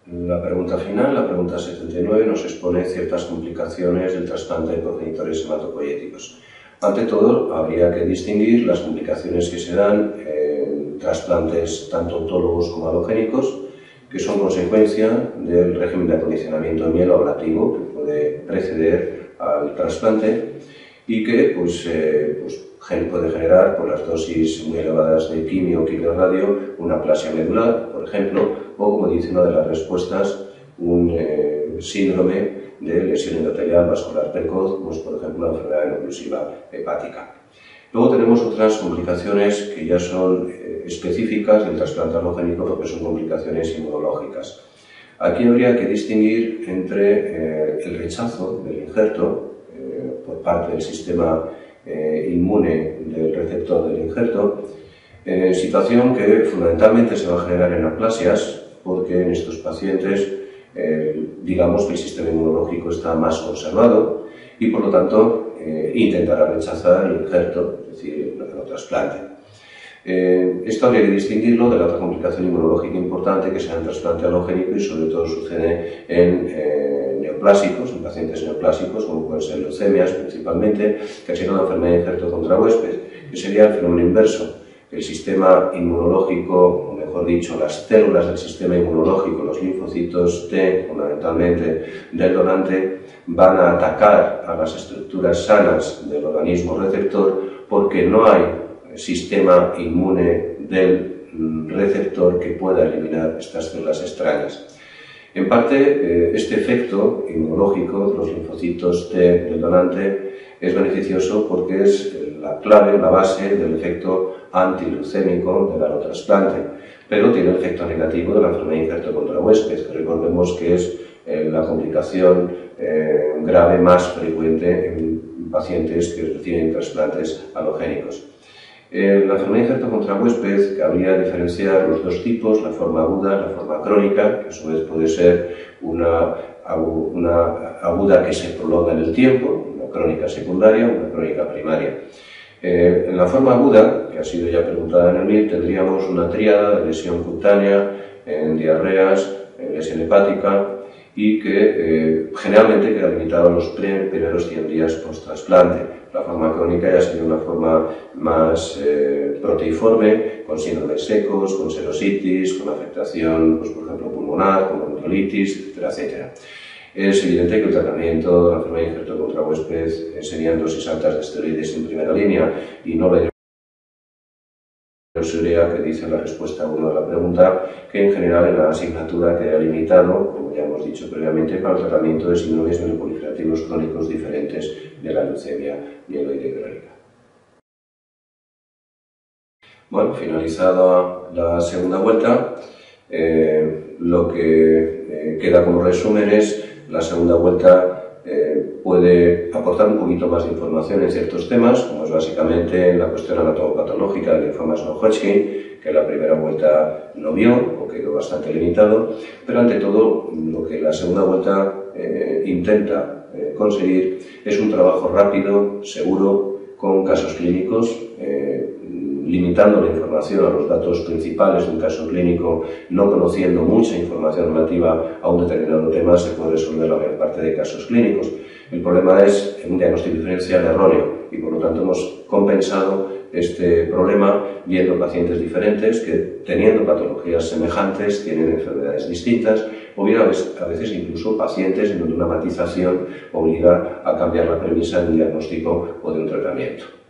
La pregunta final, la pregunta 79, nos expone ciertas complicaciones del trasplante de progenitores hematopoyéticos. Ante todo, habría que distinguir las complicaciones que se dan en trasplantes tanto autólogos como alogénicos, que son consecuencia del régimen de acondicionamiento mieloablativo que puede preceder al trasplante y que puede generar, por las dosis muy elevadas de quimio o quimiorradio, una aplasia medular, por ejemplo, o, como dice una de las respuestas, un síndrome de lesión endotelial vascular precoz, como es, por ejemplo, la enfermedad veno-occlusiva hepática. Luego tenemos otras complicaciones que ya son específicas del trasplante alogénico porque son complicaciones inmunológicas. Aquí habría que distinguir entre el rechazo del injerto por parte del sistema inmune del receptor del injerto, situación que fundamentalmente se va a generar en aplasias porque en estos pacientes digamos que el sistema inmunológico está más conservado y por lo tanto intentará rechazar el injerto, es decir, el trasplante. Esto habría que distinguirlo de la otra complicación inmunológica importante que sea el trasplante alogénico y sobre todo sucede en neoplásicos, en pacientes neoplásicos, como pueden ser leucemias principalmente, que sería una enfermedad de injerto contra huésped, que sería el fenómeno inverso. El sistema inmunológico, o mejor dicho, las células del sistema inmunológico, los linfocitos T, fundamentalmente del donante, van a atacar a las estructuras sanas del organismo receptor porque no hay sistema inmune del receptor que pueda eliminar estas células extrañas. En parte, este efecto inmunológico de los linfocitos T del donante es beneficioso porque es la clave, la base del efecto antileucémico del alotrasplante, pero tiene el efecto negativo de la enfermedad de injerto contra huésped, que recordemos que es la complicación grave más frecuente en pacientes que reciben trasplantes alogénicos. La enfermedad de injerto contra huésped, que habría que diferenciar los dos tipos, la forma aguda y la forma crónica, que a su vez puede ser una aguda que se prolonga en el tiempo, una crónica secundaria, una crónica primaria. En la forma aguda, que ha sido ya preguntada en el MIR, tendríamos una tríada de lesión cutánea, en diarreas, lesión hepática y que generalmente queda limitado a los primeros 100 días post-trasplante. La forma crónica ya sería una forma más proteiforme, con síndromes secos, con serositis, con afectación, por ejemplo, pulmonar, con bronquiolitis, etcétera, etcétera. Es evidente que el tratamiento de la enfermedad de injerto contra huésped serían dosis altas de esteroides en primera línea y no la hidroxiurea que dice la respuesta a uno de la pregunta, que en general en la asignatura queda limitado, como ya hemos dicho previamente, para el tratamiento de síndromes mieloproliferativos crónicos diferentes de la leucemia mieloide crónica. Bueno, finalizada la segunda vuelta, lo que queda como resumen es la segunda vuelta puede aportar un poquito más de información en ciertos temas, como es básicamente la cuestión anatomopatológica del linfoma no-Hodgkin, que la primera vuelta no vio o quedó bastante limitado, pero ante todo lo que la segunda vuelta intenta conseguir es un trabajo rápido, seguro, con casos clínicos, limitando la información a los datos principales de un caso clínico, no conociendo mucha información relativa a un determinado tema, se puede resolver la mayor parte de casos clínicos. El problema es un diagnóstico diferencial erróneo y por lo tanto hemos compensado este problema viendo pacientes diferentes que, teniendo patologías semejantes, tienen enfermedades distintas o bien a veces incluso pacientes en donde una matización obliga a cambiar la premisa de un diagnóstico o de un tratamiento.